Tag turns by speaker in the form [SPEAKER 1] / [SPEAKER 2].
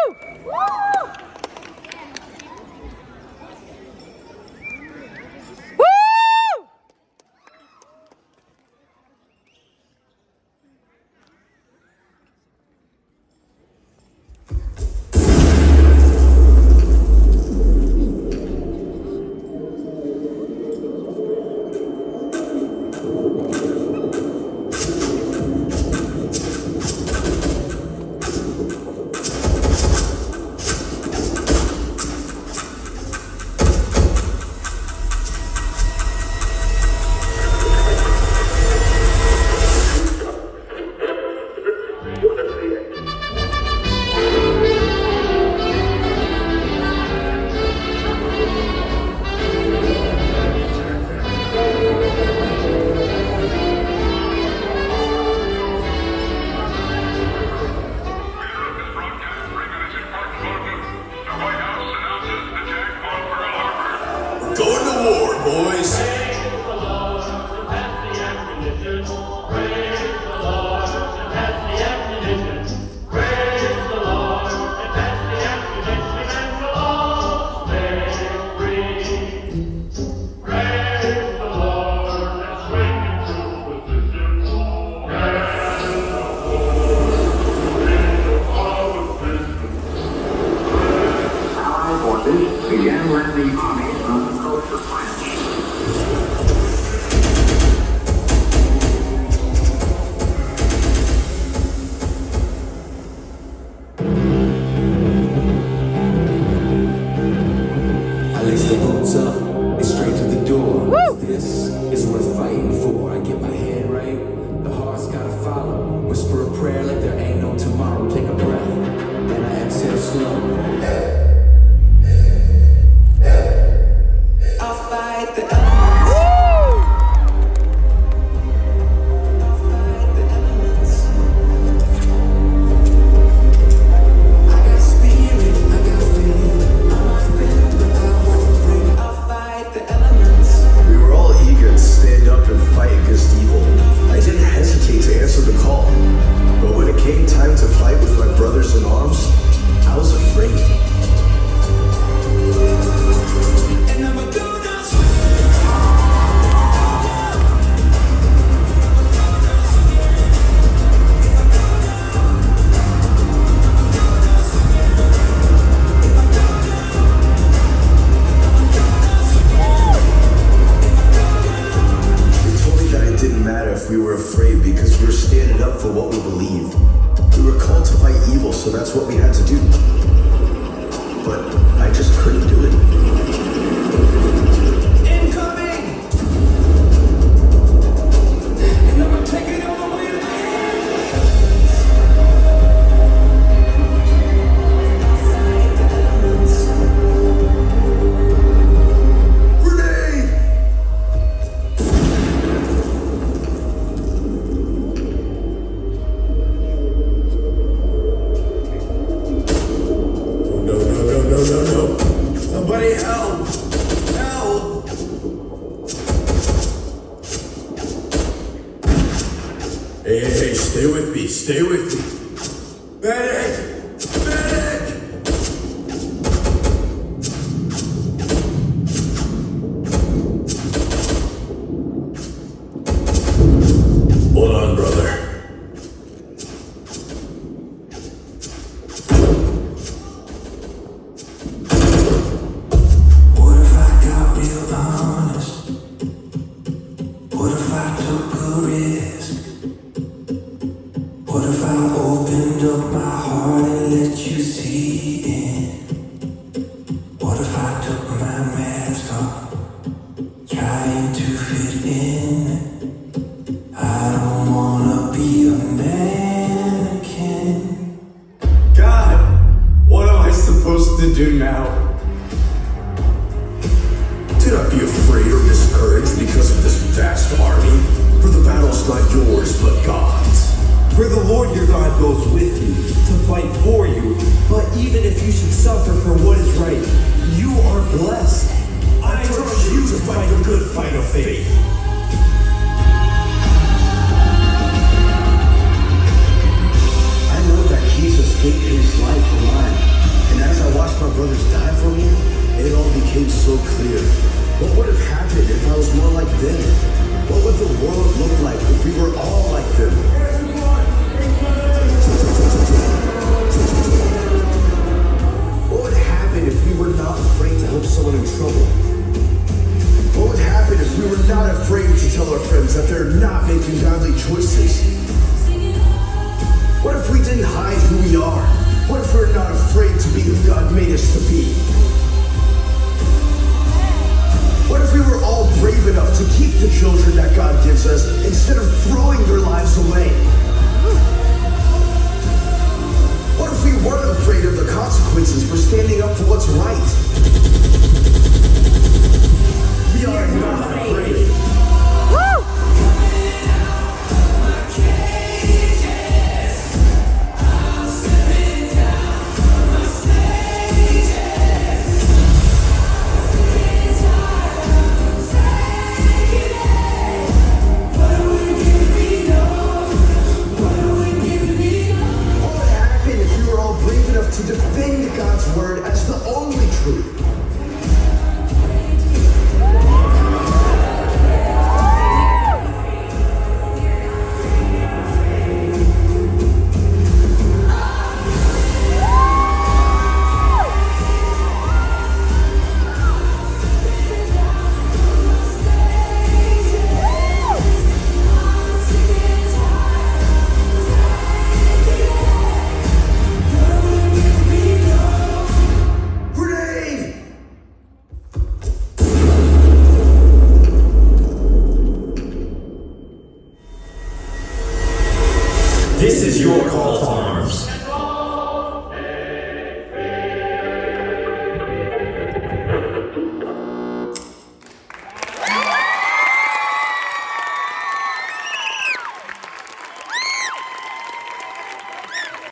[SPEAKER 1] Stay with me. Medic! Medic! Hold on, brother.
[SPEAKER 2] What if I got real honest? What if I took a risk? What if I opened up my heart and let you see in? What if I took my mask off, trying to fit in? I don't wanna be a mannequin.
[SPEAKER 1] God, what am I supposed to do now?
[SPEAKER 3] Do not be afraid or discouraged because of this vast army, for the battle's not yours but God's.
[SPEAKER 4] For the Lord your God goes with you to fight for you, but even if you should suffer for what is right, you are blessed. I urge you to fight the good fight of faith.
[SPEAKER 5] I know that Jesus gave his life for mine. consequences for standing up for what's right.